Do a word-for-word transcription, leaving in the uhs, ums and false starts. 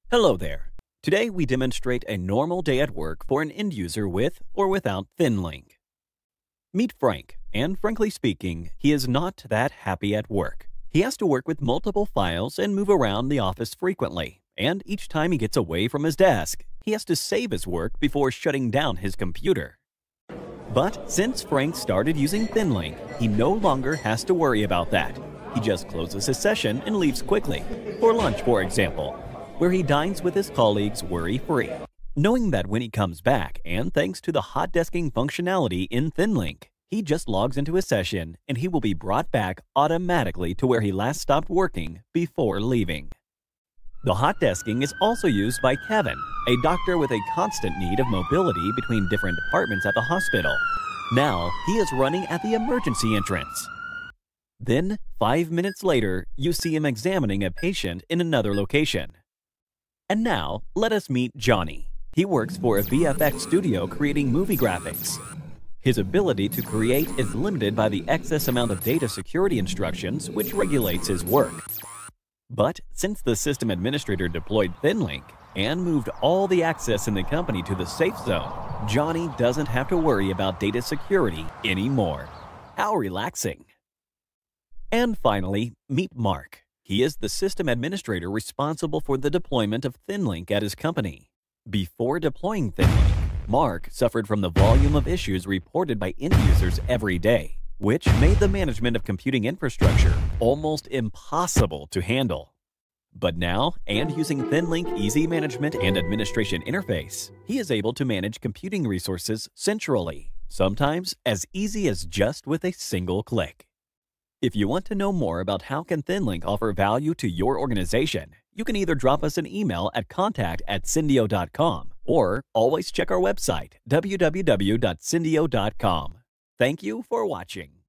Hello there. Today we demonstrate a normal day at work for an end user with or without ThinLinc. Meet Frank, and frankly speaking, he is not that happy at work. He has to work with multiple files and move around the office frequently, and each time he gets away from his desk, he has to save his work before shutting down his computer. But since Frank started using ThinLinc, he no longer has to worry about that. He just closes his session and leaves quickly, for lunch for example, where he dines with his colleagues worry-free, knowing that when he comes back, and thanks to the hot desking functionality in ThinLinc, he just logs into his session and he will be brought back automatically to where he last stopped working before leaving. The hot desking is also used by Kevin, a doctor with a constant need of mobility between different departments at the hospital. Now, he is running at the emergency entrance. Then, five minutes later, you see him examining a patient in another location. And now, let us meet Johnny. He works for a V F X studio creating movie graphics. His ability to create is limited by the excess amount of data security instructions which regulates his work. But since the system administrator deployed ThinLinc and moved all the access in the company to the safe zone, Johnny doesn't have to worry about data security anymore. How relaxing! And finally, meet Mark. He is the system administrator responsible for the deployment of ThinLinc at his company. Before deploying ThinLinc, Mark suffered from the volume of issues reported by end users every day, which made the management of computing infrastructure almost impossible to handle. But now, and using ThinLinc Easy Management and Administration Interface, he is able to manage computing resources centrally, sometimes as easy as just with a single click. If you want to know more about how can ThinLinc offer value to your organization, you can either drop us an email at contact at syndio dot com or always check our website, w w w dot syndio dot com. Thank you for watching.